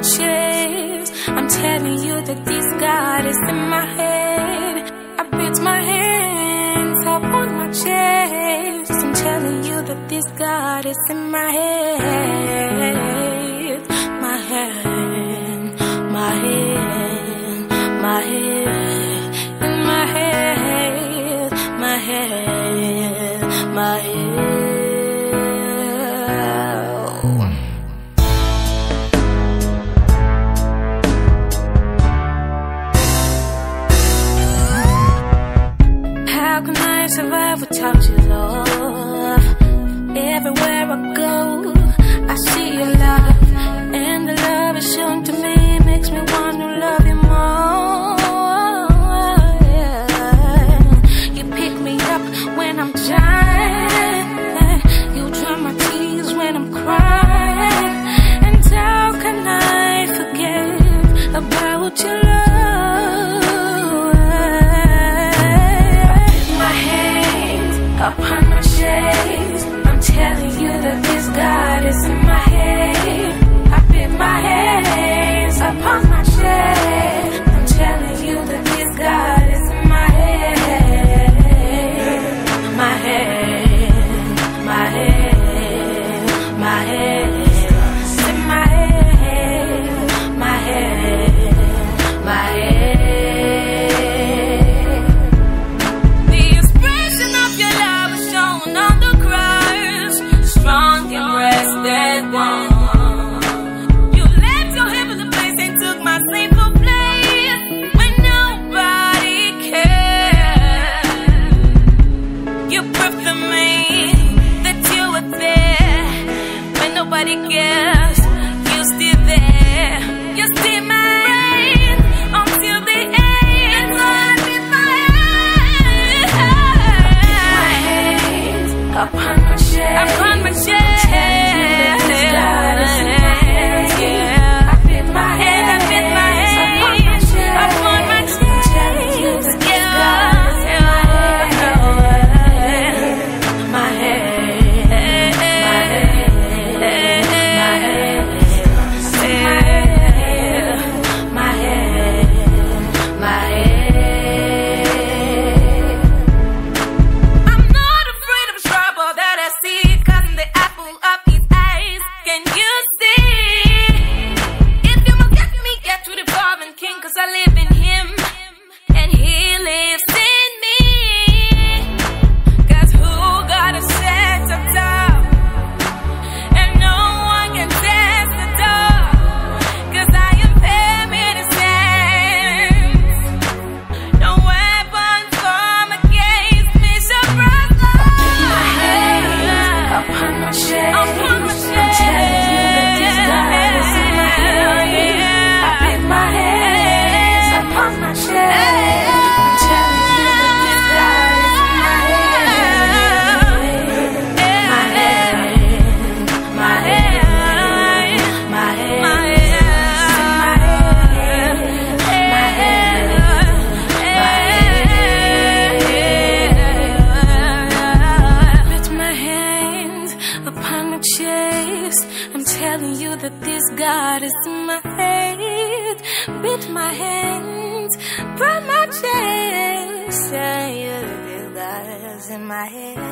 chest. I'm telling you that this God is in my head. I put my hands up on my chest. I'm telling you that this God is in my head. My head, my head, my head, in my head, my head, my head. How can I survive without you, love? Everywhere I go, I see your love, and the love is shown to me makes me want to love you more. Yeah. You pick me up when I'm down, you dry my tears when I'm crying, and how can I forget about your love? Upon my chest, I'm telling you that this God is in my head. I put my hands upon my chest. I'm telling you that this God is in my head. My head, my head, my head. It's in my head, my head, my head. Nobody cares, you still there. You still mine until the end. So I put my hands upon my chest. Upon my chest. I'm telling you that this God is in my head. With my hands, burn my chest. Tell you that this God is in my head.